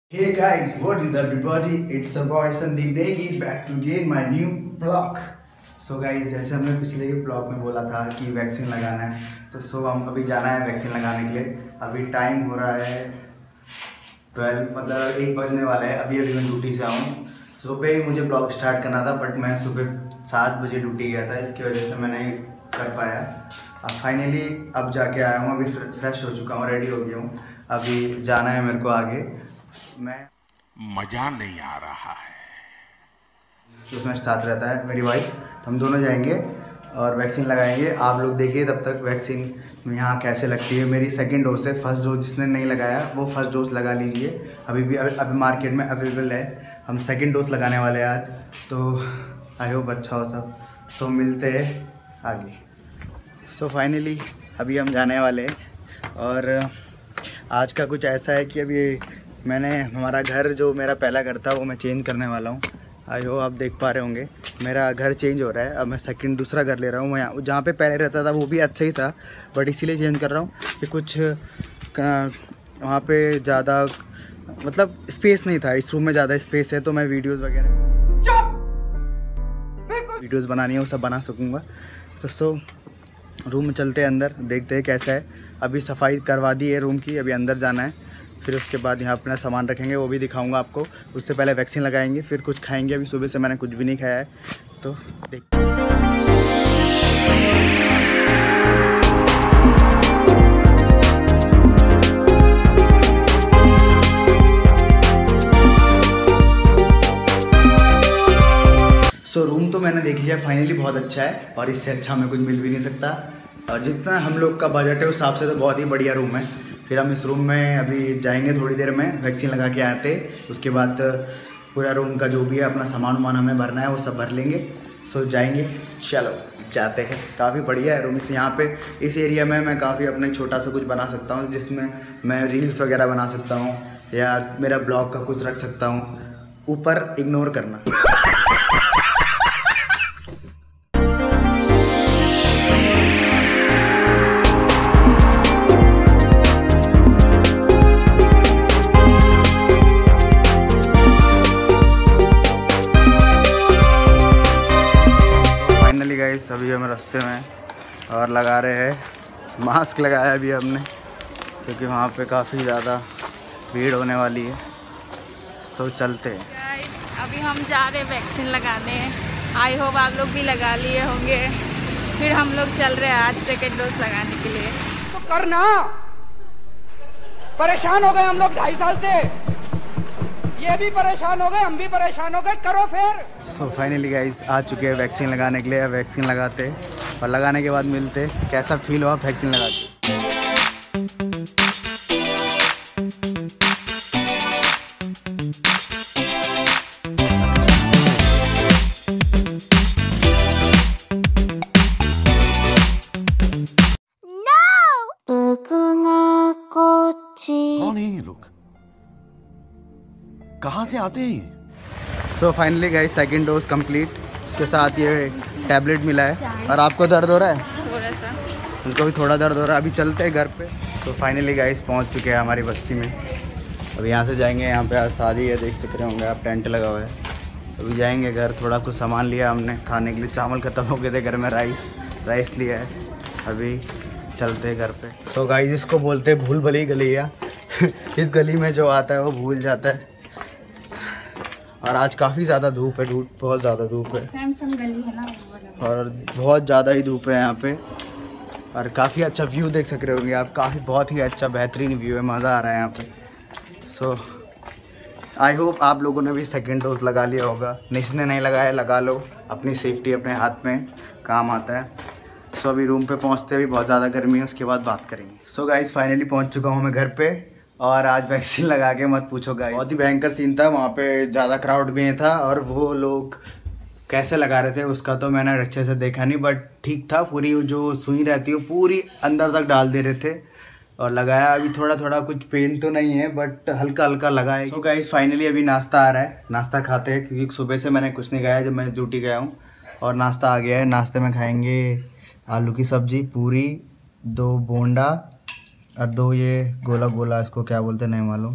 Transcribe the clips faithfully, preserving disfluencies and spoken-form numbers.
Hey guys, what is everybody? It's a boy Sandeep Negi back to again my new vlog. So guys, जैसे हमने पिछले blog में बोला था कि वैक्सीन लगाना है, तो सो हम अभी जाना है वैक्सीन लगाने के लिए। अभी टाइम हो रहा है ट्वेल्व, मतलब एक बजने वाला है। अभी अभी मैं ड्यूटी से आऊँ। सुबह ही मुझे ब्लॉग स्टार्ट करना था, बट मैं सुबह सात बजे ड्यूटी गया था, इसकी वजह से मैं नहीं कर पाया। अब फाइनली अब जाके आया हूँ, अभी फ्रेश हो चुका हूँ, रेडी हो गया हूँ। अभी जाना है मेरे को आगे। मैं मजा नहीं आ रहा है। तो मेरे साथ रहता है मेरी वाइफ, हम दोनों जाएंगे और वैक्सीन लगाएंगे। आप लोग देखिए तब तक वैक्सीन यहाँ कैसे लगती है। मेरी सेकंड डोज है, फर्स्ट डोज जिसने नहीं लगाया वो फर्स्ट डोज लगा लीजिए। अभी भी अभी, अभी मार्केट में अवेलेबल है। हम सेकंड डोज लगाने वाले हैं आज, तो आई होप अच्छा हो सब। सो मिलते हैं आगे। सो फाइनली अभी हम जाने वाले हैं और आज का कुछ ऐसा है कि अभी मैंने हमारा घर, जो मेरा पहला घर था, वो मैं चेंज करने वाला हूँ। आई हो आप देख पा रहे होंगे मेरा घर चेंज हो रहा है। अब मैं सेकंड दूसरा घर ले रहा हूँ। मैं जहाँ पे पहले रहता था वो भी अच्छा ही था, बट इसीलिए चेंज कर रहा हूँ कि कुछ वहाँ पे ज़्यादा मतलब स्पेस नहीं था। इस रूम में ज़्यादा स्पेस है, तो मैं वीडियोज़ वगैरह वीडियोज़ बनानी है वो सब बना सकूँगा। तो सो रूम में चलते हैं, अंदर देखते हैं कैसा है। अभी सफाई करवा दी है रूम की, अभी अंदर जाना है। फिर उसके बाद यहाँ अपना सामान रखेंगे, वो भी दिखाऊंगा आपको। उससे पहले वैक्सीन लगाएंगे, फिर कुछ खाएंगे। अभी सुबह से मैंने कुछ भी नहीं खाया है, तो देख सो रूम तो मैंने देख लिया, फाइनली बहुत अच्छा है और इससे अच्छा हमें कुछ मिल भी नहीं सकता। और जितना हम लोग का बजट है उस हिसाब से तो बहुत ही बढ़िया रूम है। फिर हम इस रूम में अभी जाएंगे थोड़ी देर में, वैक्सीन लगा के आते। उसके बाद पूरा रूम का जो भी है अपना सामान वामान हमें भरना है वो सब भर लेंगे। सो जाएंगे, चलो जाते हैं। काफ़ी बढ़िया है रूम। इस यहाँ पे इस एरिया में मैं काफ़ी अपना छोटा सा कुछ बना सकता हूँ, जिसमें मैं रील्स वगैरह बना सकता हूँ या मेरा ब्लॉग का कुछ रख सकता हूँ। ऊपर इग्नोर करना। गाइस अभी हम रास्ते में और लगा रहे हैं मास्क लगाया अभी हमने, क्योंकि वहाँ पे काफ़ी ज़्यादा भीड़ होने वाली है। सो चलते हैं गाइस, अभी हम जा रहे हैं वैक्सीन लगाने। आई होप आप लोग भी लगा लिए होंगे। फिर हम लोग चल रहे हैं आज सेकेंड डोज लगाने के लिए। तो करना, परेशान हो गए हम लोग ढाई साल से, ये भी परेशान हो गए, हम भी परेशान हो गए, करो फिर। सो फाइनली गाइस आ चुके हैं वैक्सीन लगाने के लिए। वैक्सीन लगाते और लगाने के बाद मिलते कैसा फील हुआ वैक्सीन लगा के। कौन है ये लोग, कहाँ से आते हैं? So finally guys second dose complete, इसके साथ ये टैबलेट मिला है। और आपको दर्द हो रहा है? थोड़ा सा। उनको भी थोड़ा दर्द हो रहा है। अभी चलते हैं घर पे। सो फाइनली गाइस पहुंच चुके हैं हमारी बस्ती में। अभी यहाँ से जाएंगे, यहाँ पे आज शादी है, देख सक रहे होंगे आप, टेंट लगा हुआ है। अभी जाएंगे घर। थोड़ा कुछ सामान लिया हमने खाने के लिए, चावल ख़त्म हो गए थे घर में, राइस राइस लिया है। अभी चलते हैं घर पे। सो गाइस इसको बोलते हैं भूल भली गलिया। इस गली में जो आता है वो भूल जाता है। और आज काफ़ी ज़्यादा धूप है, धूप बहुत ज़्यादा धूप है गली है ना, और बहुत ज़्यादा ही धूप है यहाँ पे। और काफ़ी अच्छा व्यू देख सक रहे होंगे आप, काफ़ी बहुत ही अच्छा बेहतरीन व्यू है, मज़ा आ रहा है यहाँ पे। सो आई होप आप लोगों ने भी सेकंड डोज लगा लिया होगा। जिसने नहीं लगाया लगा लो, अपनी सेफ्टी अपने हाथ में काम आता है। सो अभी रूम पे पहुँचते भी बहुत ज़्यादा गर्मी है, उसके बाद बात करेंगे। सो गाइस फाइनली पहुँच चुका हूँ मैं घर पे और आज वैक्सीन लगा के मत पूछो गाइस, बहुत ही भयंकर सीन था। वहाँ पे ज़्यादा क्राउड भी नहीं था और वो लोग कैसे लगा रहे थे उसका तो मैंने अच्छे से देखा नहीं, बट ठीक था। पूरी जो सुई रहती है पूरी अंदर तक डाल दे रहे थे और लगाया। अभी थोड़ा थोड़ा कुछ पेन तो नहीं है, बट हल्का हल्का लगा है। तो गाइस फाइनली अभी नाश्ता आ रहा है, नाश्ता खाते हैं, क्योंकि सुबह से मैंने कुछ नहीं खाया जब मैं ड्यूटी गया हूँ। और नाश्ता आ गया है। नाश्ते में खाएँगे आलू की सब्ज़ी, पूरी, दो बोंडा और दो ये गोला गोला, इसको क्या बोलते हैं नहीं मालूम,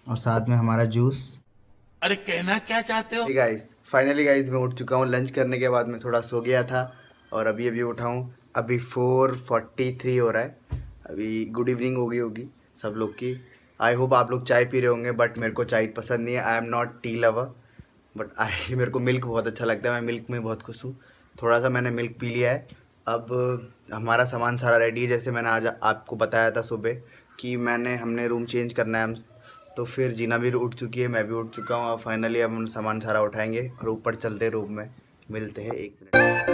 और साथ में हमारा जूस। अरे कहना क्या चाहते हो? गाइस फाइनली गाइस मैं उठ चुका हूँ। लंच करने के बाद मैं थोड़ा सो गया था और अभी अभी उठा हूँ। अभी फोर फोर्टी थ्री हो रहा है। अभी गुड इवनिंग हो गई होगी सब लोग की। आई होप आप लोग चाय पी रहे होंगे, बट मेरे को चाय पसंद नहीं है। I am not tea lover, but I मेरे को मिल्क बहुत अच्छा लगता है। मैं मिल्क में बहुत खुश हूँ। थोड़ा सा मैंने मिल्क पी लिया है। अब हमारा सामान सारा रेडी है। जैसे मैंने आज आपको बताया था सुबह कि मैंने हमने रूम चेंज करना है, हम तो फिर जीना भी उठ चुकी है, मैं भी उठ चुका हूँ। अब फाइनली अब हम सामान सारा उठाएंगे और ऊपर चलते रूम में। मिलते हैं एक मिनट।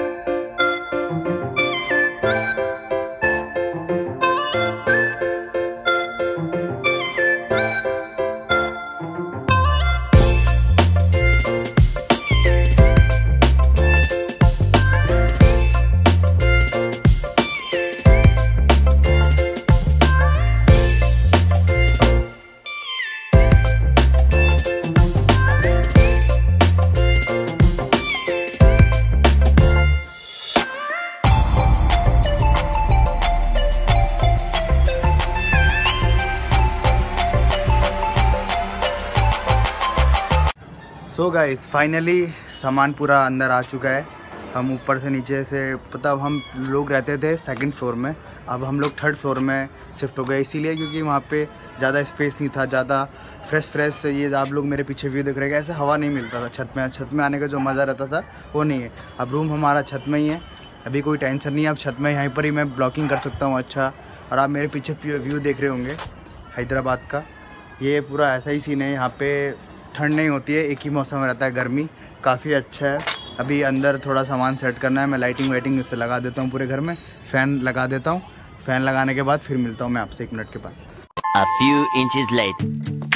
सो गाइस फाइनली सामान पूरा अंदर आ चुका है। हम ऊपर से नीचे से पता हम लोग रहते थे सेकंड फ्लोर में, अब हम लोग थर्ड फ्लोर में शिफ्ट हो गए। इसीलिए क्योंकि वहाँ पे ज़्यादा स्पेस नहीं था, ज़्यादा फ्रेश फ्रेश ये आप लोग मेरे पीछे व्यू देख रहे हैं, ऐसे हवा नहीं मिलता था छत में। छत में आने का जो मज़ा रहता था वो नहीं है। अब रूम हमारा छत में ही है, अभी कोई टेंशन नहीं है। अब छत में यहीं पर ही मैं ब्लॉगिंग कर सकता हूँ अच्छा। और आप मेरे पीछे व्यू देख रहे होंगे हैदराबाद का। ये पूरा ऐसा ही सीन है। यहाँ पे ठंड नहीं होती है, एक ही मौसम रहता है, गर्मी। काफ़ी अच्छा है। अभी अंदर थोड़ा सामान सेट करना है। मैं लाइटिंग वाइटिंग इससे लगा देता हूँ पूरे घर में, फ़ैन लगा देता हूँ। फ़ैन लगाने के बाद फिर मिलता हूँ मैं आपसे एक मिनट के बाद। A few inches later.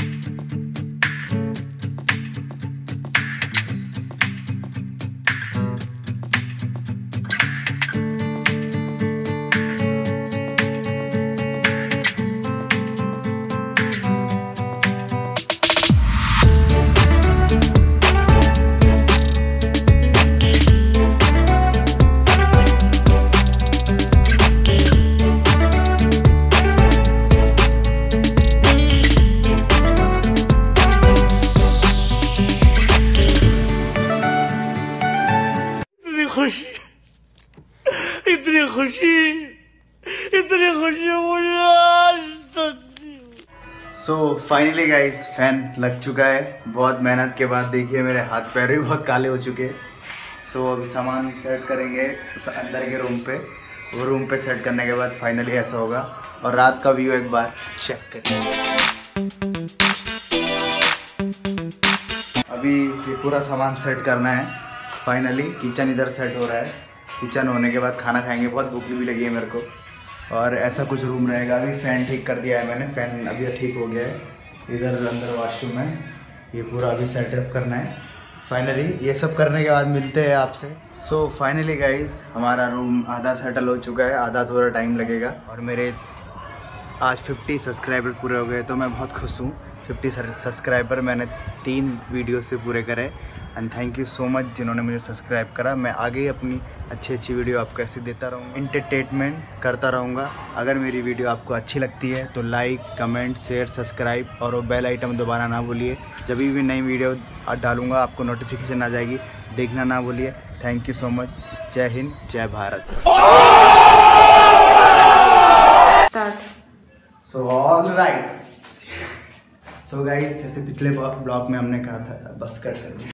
खुशी, इतनी खुशी, इतनी खुशी मुझे आज तक। सो फाइनली गाइस फैन लग चुका है। बहुत मेहनत के बाद देखिए मेरे हाथ पैर भी बहुत काले हो चुके हैं। सो so, अभी सामान सेट करेंगे अंदर के रूम पे। वो रूम पे सेट करने के बाद फाइनली ऐसा होगा। और रात का व्यू एक बार चेक करें। अभी ये पूरा सामान सेट करना है। फाइनली किचन इधर सेट हो रहा है। किचन होने के बाद खाना खाएंगे। बहुत भूख भी लगी है मेरे को। और ऐसा कुछ रूम रहेगा। अभी फ़ैन ठीक कर दिया है मैंने, फ़ैन अभी ठीक हो गया है। इधर अंदर वॉशरूम है। ये पूरा अभी सेटअप करना है। फाइनली ये सब करने के बाद मिलते हैं आपसे। सो फाइनली गाइस हमारा रूम आधा सेटल हो चुका है, आधा थोड़ा टाइम लगेगा। और मेरे आज फिफ्टी सब्सक्राइबर पूरे हो गए, तो मैं बहुत खुश हूँ। फिफ्टी सब्सक्राइबर मैंने तीन वीडियो से पूरे करे। And thank you so much जिन्होंने मुझे सब्सक्राइब करा। मैं आगे अपनी अच्छी अच्छी वीडियो आपको ऐसे देता रहूँगा, इंटरटेनमेंट करता रहूँगा। अगर मेरी वीडियो आपको अच्छी लगती है तो लाइक, कमेंट, शेयर, सब्सक्राइब और वो बेल आइटम दोबारा ना भूलिए। जब भी नई वीडियो डालूँगा आपको नोटिफिकेशन आ जाएगी, देखना ना भूलिए। Thank you so much. जय हिंद, जय Bharat. So all right. So guys जैसे पिछले ब्लॉग में हमने कहा था बस कर